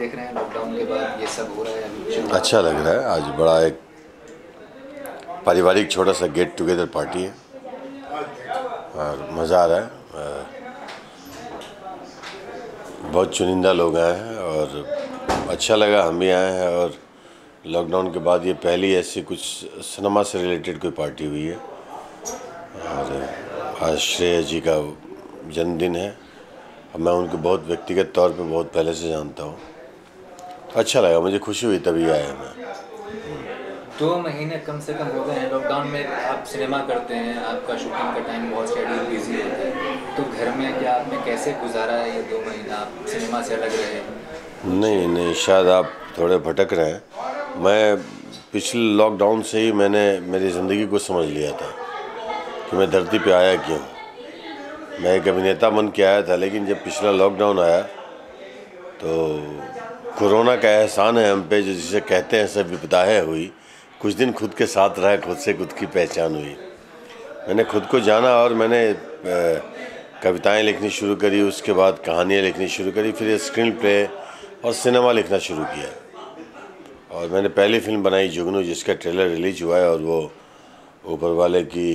देख रहे हैं लॉकडाउन के बाद ये सब हो रहा है अभी? अच्छा लग रहा है। आज बड़ा एक पारिवारिक छोटा सा गेट टुगेदर पार्टी है और मज़ा आ रहा है। बहुत चुनिंदा लोग आए हैं और अच्छा लगा, हम भी आए हैं। और लॉकडाउन के बाद ये पहली ऐसी कुछ सिनेमा से रिलेटेड कोई पार्टी हुई है। और आज श्रेया जी का जन्मदिन है और मैं उनको बहुत व्यक्तिगत तौर पे बहुत पहले से जानता हूँ। अच्छा लगा, मुझे खुशी हुई तभी आया मैं। 2 महीने कम से कम हो गए हैं लॉकडाउन में। आप सिनेमा करते हैं, आपका शूटिंग का टाइम बहुत शेड्यूल बिजी होता है, तो घर में क्या आपने कैसे गुजारा है ये 2 महीना? आप सिनेमा से अलग रहे? नहीं, शायद आप थोड़े भटक रहे हैं। मैं पिछले लॉकडाउन से ही मैंने मेरी ज़िंदगी को समझ लिया था कि मैं धरती पे आया क्यों। मैं एक अभिनेता बन के आया था, लेकिन जब पिछला लॉकडाउन आया तो कोरोना का एहसान है हम पे, जो जिसे कहते हैं सब विपदाएं हुई। कुछ दिन खुद के साथ रहा, खुद से खुद की पहचान हुई। मैंने खुद को जाना और मैंने कविताएं लिखनी शुरू करी, उसके बाद कहानियाँ लिखनी शुरू करी, फिर स्क्रीन प्ले और सिनेमा लिखना शुरू किया। और मैंने पहली फिल्म बनाई जुगनू, जिसका ट्रेलर रिलीज हुआ है और वो ऊपर वाले की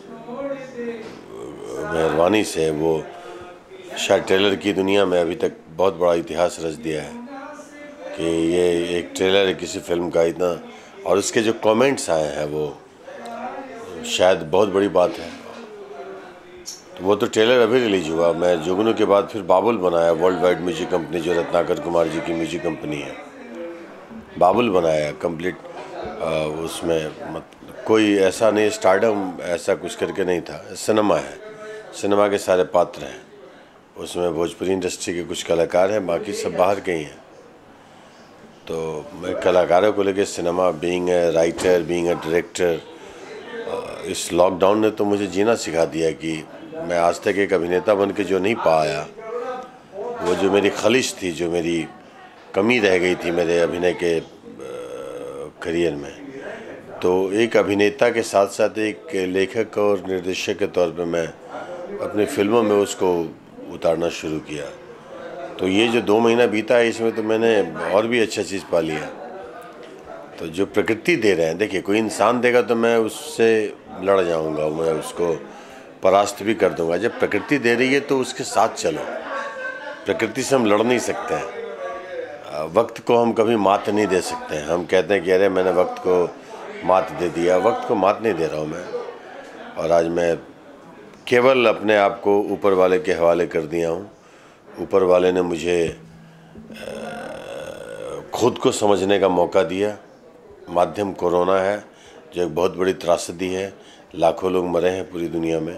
मेहरबानी से वो शायद ट्रेलर की दुनिया में अभी तक बहुत बड़ा इतिहास रच दिया है कि ये एक ट्रेलर है किसी फिल्म का इतना, और उसके जो कमेंट्स आए हैं वो शायद बहुत बड़ी बात है। तो वो तो ट्रेलर अभी रिलीज हुआ। मैं जुगनू के बाद फिर बाबुल बनाया, वर्ल्ड वाइड म्यूजिक कंपनी जो रत्नाकर कुमार जी की म्यूजिक कंपनी है। बाबुल बनाया कंप्लीट। उसमें कोई ऐसा नहीं, स्टारडम ऐसा कुछ करके नहीं था। सिनेमा है, सिनेमा के सारे पात्र हैं उसमें। भोजपुरी इंडस्ट्री के कुछ कलाकार हैं, बाकी सब बाहर के ही हैं। तो मैं कलाकारों को लेकर cinema, being a writer, being a director, इस लॉकडाउन ने तो मुझे जीना सिखा दिया कि मैं आज तक एक अभिनेता बन के जो नहीं पाया, वो जो मेरी खलिश थी, जो मेरी कमी रह गई थी मेरे अभिनय के करियर में, तो एक अभिनेता के साथ साथ एक लेखक और निर्देशक के तौर पे मैं अपनी फिल्मों में उसको उतारना शुरू किया। तो ये जो 2 महीना बीता है, इसमें तो मैंने और भी अच्छा चीज़ पा लिया। तो जो प्रकृति दे रहे हैं, देखिए कोई इंसान देगा तो मैं उससे लड़ जाऊंगा, मैं उसको परास्त भी कर दूंगा। जब प्रकृति दे रही है तो उसके साथ चलो। प्रकृति से हम लड़ नहीं सकते हैं। वक्त को हम कभी मात नहीं दे सकते हैं। हम कहते हैं कि अरे मैंने वक्त को मात दे दिया। वक्त को मात नहीं दे रहा हूँ मैं। और आज मैं केवल अपने आप को ऊपर वाले के हवाले कर दिया हूँ। ऊपर वाले ने मुझे खुद को समझने का मौका दिया। माध्यम कोरोना है, जो एक बहुत बड़ी त्रासदी है। लाखों लोग मरे हैं पूरी दुनिया में,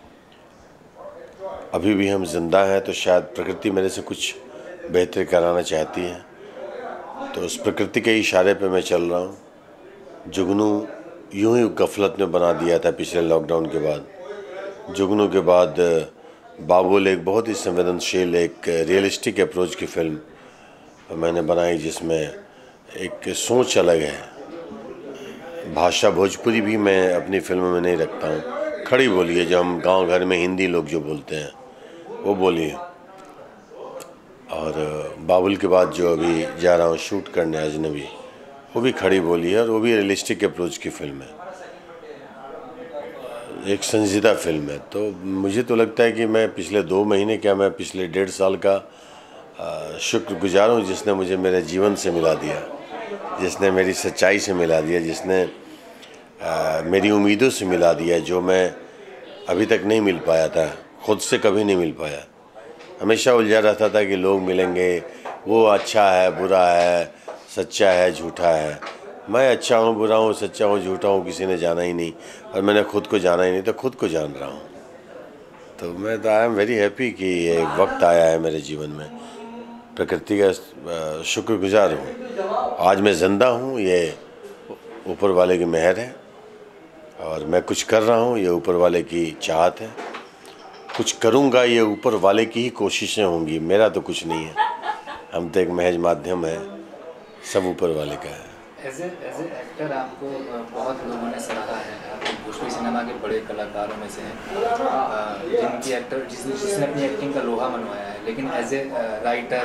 अभी भी हम जिंदा हैं। तो शायद प्रकृति मेरे से कुछ बेहतर कराना चाहती है। तो उस प्रकृति के इशारे पे मैं चल रहा हूँ। जुगनू यूं ही गफलत में बना दिया था पिछले लॉकडाउन के बाद। जुगनू के बाद बाबुल एक बहुत ही संवेदनशील, एक रियलिस्टिक अप्रोच की फिल्म मैंने बनाई, जिसमें एक सोच अलग है। भाषा भोजपुरी भी मैं अपनी फिल्मों में नहीं रखता हूँ। खड़ी बोली है, जो हम गांव घर में हिंदी लोग जो बोलते हैं वो बोली है। और बाबुल के बाद जो अभी जा रहा हूँ शूट करने अजनबी, वो भी खड़ी बोली है और वो भी रियलिस्टिक अप्रोच की फिल्म है, एक संजीदा फिल्म है। तो मुझे तो लगता है कि मैं पिछले 2 महीने क्या, मैं पिछले 1.5 साल का शुक्रगुजार हूँ, जिसने मुझे मेरे जीवन से मिला दिया, जिसने मेरी सच्चाई से मिला दिया, जिसने मेरी उम्मीदों से मिला दिया, जो मैं अभी तक नहीं मिल पाया था, खुद से कभी नहीं मिल पाया। हमेशा उलझा रहता था कि लोग मिलेंगे, वो अच्छा है, बुरा है, सच्चा है, झूठा है। मैं अच्छा हूँ, बुरा हूँ, सच्चा हूँ, झूठा हूँ, किसी ने जाना ही नहीं। और मैंने खुद को जाना ही नहीं, तो खुद को जान रहा हूँ। तो मैं तो आई एम वेरी हैप्पी कि ये वक्त आया है मेरे जीवन में। प्रकृति का शुक्रगुजार हूँ। आज मैं ज़िंदा हूँ, ये ऊपर वाले की मेहर है। और मैं कुछ कर रहा हूँ, ये ऊपर वाले की चाहत है। कुछ करूँगा, ये ऊपर वाले की ही कोशिशें होंगी, मेरा तो कुछ नहीं है। हम तो एक महज माध्यम है, सब ऊपर वाले का है। एज एक्टर आपको बहुत लोगों ने सराहा है। आप भोजपुरी सिनेमा के बड़े कलाकारों में से हैं, जिनकी एक्टर जिसने अपनी एक्टिंग का लोहा मनवाया है। लेकिन as a writer,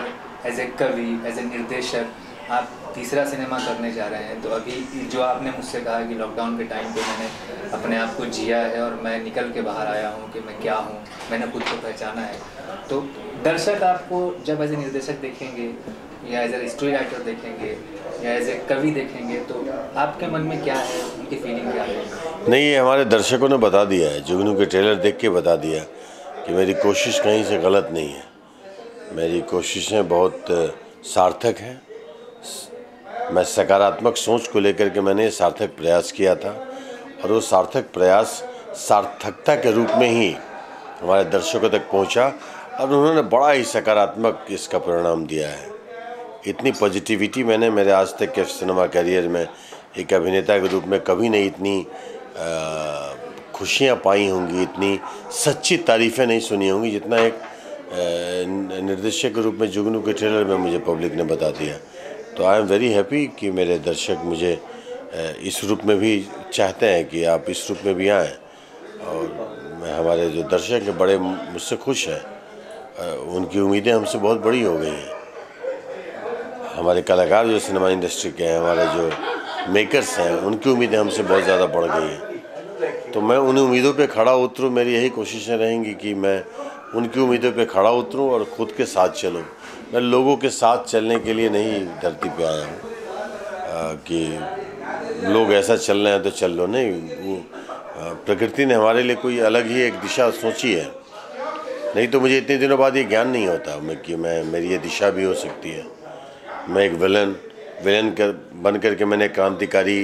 as a कवि, एज ए निर्देशक आप तीसरा सिनेमा करने जा रहे हैं। तो अभी जो आपने मुझसे कहा कि लॉकडाउन के टाइम पे मैंने अपने आप को जिया है और मैं निकल के बाहर आया हूँ कि मैं क्या हूँ, मैंने खुद को पहचाना है। तो दर्शक आपको जब एज ए निर्देशक देखेंगे या एज ए स्टोरी राइटर देखेंगे या एज ए कवि देखेंगे तो आपके मन में क्या है, उनकी फीलिंग क्या है? नहीं, ये हमारे दर्शकों ने बता दिया है, जुगनू के ट्रेलर देख के बता दिया कि मेरी कोशिश कहीं से गलत नहीं है। मेरी कोशिशें बहुत सार्थक हैं। मैं सकारात्मक सोच को लेकर के मैंने सार्थक प्रयास किया था और वो सार्थक प्रयास सार्थकता के रूप में ही हमारे दर्शकों तक पहुंचा और उन्होंने बड़ा ही सकारात्मक इसका परिणाम दिया है। इतनी पॉजिटिविटी मैंने मेरे आज तक के सिनेमा करियर में एक अभिनेता के रूप में कभी नहीं इतनी खुशियाँ पाई होंगी, इतनी सच्ची तारीफ़ें नहीं सुनी होंगी जितना एक निर्देशक के रूप में जुगनू के ट्रेलर में मुझे पब्लिक ने बता दिया। तो आई एम वेरी हैप्पी कि मेरे दर्शक मुझे इस रूप में भी चाहते हैं कि आप इस रूप में भी आएँ और हमारे जो दर्शक हैं बड़े मुझसे खुश हैं। उनकी उम्मीदें हमसे बहुत बड़ी हो गई हैं। हमारे कलाकार जो सिनेमा इंडस्ट्री के हैं, हमारे जो मेकर्स हैं, उनकी उम्मीदें हमसे बहुत ज़्यादा बढ़ गई हैं। तो मैं उन उम्मीदों पे खड़ा उतरूँ, मेरी यही कोशिशें रहेंगी कि मैं उनकी उम्मीदों पे खड़ा उतरूँ और ख़ुद के साथ चलूँ। मैं लोगों के साथ चलने के लिए नहीं धरती पे आया हूँ कि लोग ऐसा चल रहे हैं तो चल लो। नहीं, वो प्रकृति ने हमारे लिए कोई अलग ही एक दिशा सोची है। नहीं तो मुझे इतने दिनों बाद ये ज्ञान नहीं होता कि मेरी ये दिशा भी हो सकती है। मैं एक विलन बन करके मैंने क्रांतिकारी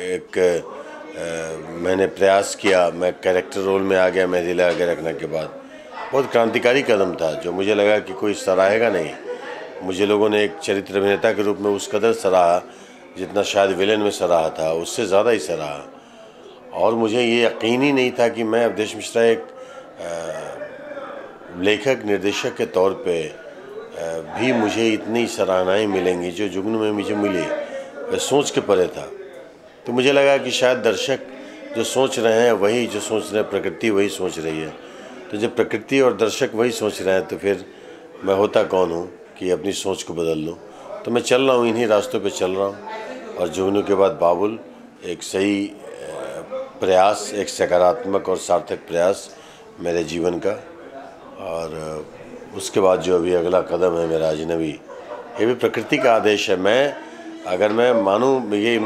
मैंने प्रयास किया। मैं कैरेक्टर रोल में आ गया मेहंदी लगा के रखने के बाद। बहुत क्रांतिकारी कदम था जो मुझे लगा कि कोई सराहेगा नहीं। मुझे लोगों ने एक चरित्र अभिनेता के रूप में उस कदर सराहा जितना शायद विलेन में सराहा था, उससे ज़्यादा ही सराहा। और मुझे ये यकीन ही नहीं था कि मैं अवधेश मिश्रा एक लेखक निर्देशक के तौर पे भी मुझे इतनी सराहनाएं मिलेंगी जो जुगनू में मुझे मिली। वह सोच के परे था। तो मुझे लगा कि शायद दर्शक जो सोच रहे हैं वही जो सोच रहे हैं, प्रकृति वही सोच रही है। तो जब प्रकृति और दर्शक वही सोच रहे हैं तो फिर मैं होता कौन हूँ कि अपनी सोच को बदल लूँ। तो मैं चल रहा हूँ, इन्हीं रास्तों पे चल रहा हूँ। और जुगनू के बाद बाबुल एक सही प्रयास, एक सकारात्मक और सार्थक प्रयास मेरे जीवन का। और उसके बाद जो अभी अगला कदम है मेरा अजनबी, ये भी प्रकृति का आदेश है। अगर मैं मानूँ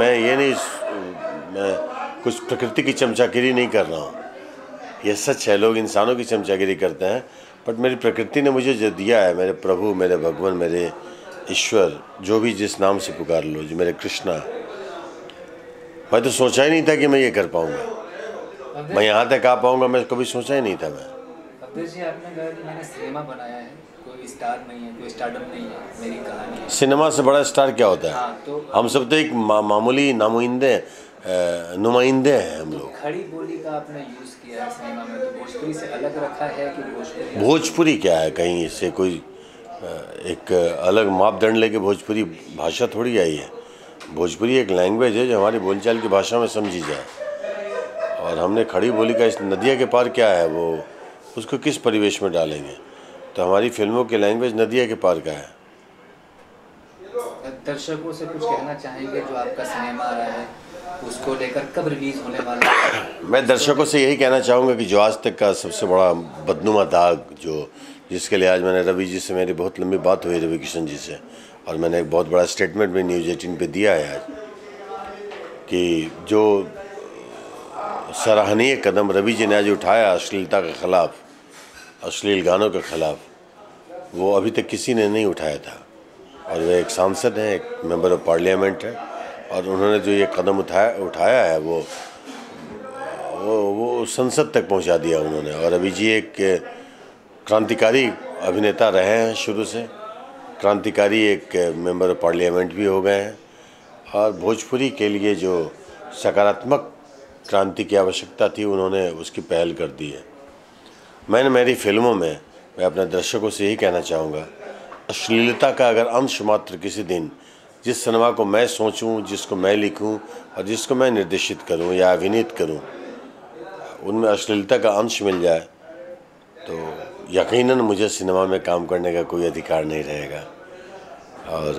मैं कुछ प्रकृति की चमचागिरी नहीं कर रहा हूँ। ये सच है, लोग इंसानों की चमचागिरी करते हैं, बट मेरी प्रकृति ने मुझे जो दिया है, मेरे प्रभु, मेरे भगवान, मेरे ईश्वर, जो भी जिस नाम से पुकार लो, जो मेरे कृष्णा, मैं तो सोचा ही नहीं था कि मैं ये कर पाऊँगा। मैं यहाँ तक आ पाऊँगा, मैं कभी सोचा ही नहीं था। मैं अवधेश जी, आपने कहा कि मैंने सिनेमा बनाया है, कोई स्टार नहीं है, कोई स्टारडम नहीं है, मेरी कहानी है। सिनेमा से बड़ा स्टार क्या होता है? हाँ, तो हम सब तो एक मामूली नुमाइंदे हैं हम लोग। खड़ी बोली का आपने यूज़ किया है सिनेमा में, तो भोजपुरी से अलग रखा है कि भोजपुरी क्या है? कहीं इससे कोई एक अलग मापदंड लेके भोजपुरी भाषा थोड़ी आई है। भोजपुरी एक लैंग्वेज है जो हमारी बोलचाल की भाषा में समझी जाए। और हमने खड़ी बोली का इस नदिया के पार क्या है, वो उसको किस परिवेश में डालेंगे? तो हमारी फिल्मों की लैंग्वेज नदिया के पार का है। दर्शकों से कुछ कहना चाहेंगे जो आपका सिनेमा आ रहा है उसको लेकर, कब रिलीज होने वाला है? मैं दर्शकों से यही कहना चाहूँगा कि जो आज तक का सबसे बड़ा बदनुमा दाग, जिसके लिए आज मैंने रवि जी से, मेरी बहुत लंबी बात हुई रवि किशन जी से, और मैंने एक बहुत बड़ा स्टेटमेंट भी न्यूज़ 18 पे दिया है आज, कि जो सराहनीय कदम रवि जी ने आज उठाया अश्लीलता के ख़िलाफ़, अश्लील गानों के ख़िलाफ़, वो अभी तक किसी ने नहीं उठाया था। और वे एक सांसद हैं, एक मेंबर ऑफ पार्लियामेंट है, और उन्होंने जो ये कदम उठाया है वो संसद तक पहुंचा दिया उन्होंने। और अभी जी एक क्रांतिकारी अभिनेता रहे हैं शुरू से, क्रांतिकारी एक मेंबर ऑफ पार्लियामेंट भी हो गए हैं, और भोजपुरी के लिए जो सकारात्मक क्रांति की आवश्यकता थी उन्होंने उसकी पहल कर दी है। मैंने मेरी फिल्मों में, मैं अपने दर्शकों से यही कहना चाहूँगा, अश्लीलता का अगर अंश मात्र किसी दिन, जिस सिनेमा को मैं सोचूं, जिसको मैं लिखूं और जिसको मैं निर्देशित करूं या अभिनीत करूं, उनमें अश्लीलता का अंश मिल जाए तो यकीनन मुझे सिनेमा में काम करने का कोई अधिकार नहीं रहेगा। और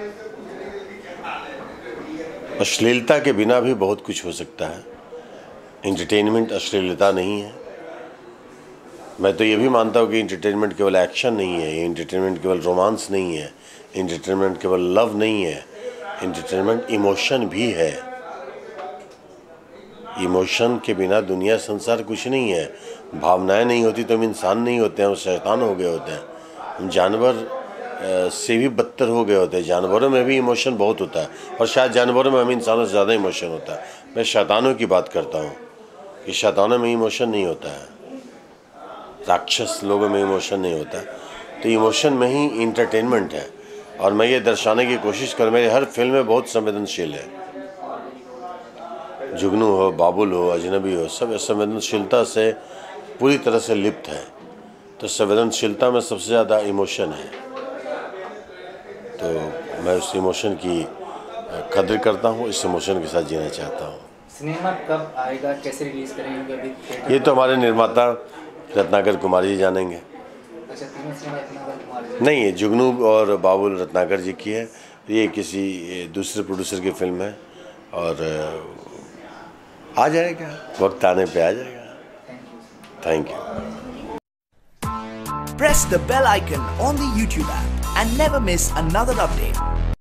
अश्लीलता के बिना भी बहुत कुछ हो सकता है। एंटरटेनमेंट अश्लीलता नहीं है। मैं तो ये भी मानता हूँ कि एंटरटेनमेंट केवल एक्शन नहीं है, एंटरटेनमेंट केवल रोमांस नहीं है, एंटरटेनमेंट केवल लव नहीं है, एंटरटेनमेंट इमोशन भी है। इमोशन के बिना दुनिया संसार कुछ नहीं है। भावनाएं नहीं होती तो हम इंसान नहीं होते हैं, हम शैतान हो गए होते हैं। हम जानवर से भी बदतर हो गए होते हैं। जानवरों में भी इमोशन बहुत होता है और शायद जानवरों में हम इंसानों से ज़्यादा इमोशन होता है। मैं शैतानों की बात करता हूँ कि शैतानों में इमोशन नहीं होता है, राक्षस लोगों में इमोशन नहीं होता है। तो इमोशन में ही इंटरटेनमेंट है। और मैं ये दर्शाने की कोशिश कर, मेरी हर फिल्म में बहुत संवेदनशील है। जुगनू हो, बाबुल हो, अजनबी हो, सब संवेदनशीलता से पूरी तरह से लिप्त है। तो संवेदनशीलता में सबसे ज़्यादा इमोशन है। तो मैं उस इमोशन की कदर करता हूँ, इस इमोशन के साथ जीना चाहता हूँ। सिनेमा कब आएगा, कैसे रिलीज करेंगे अभी थिएटर? ये तो हमारे निर्माता रत्नाकर कुमार जी जानेंगे। अच्छा, तीनों सिनेमा रत्नाकर कुमार जी? नहीं, ये जुगनू और बाबुल रत्नाकर जी की है। ये किसी दूसरे प्रोड्यूसर की फिल्म है और आ जाएगा, वक्त आने पे आ जाएगा। Thank you. Press the bell icon on the YouTube app and never miss another update.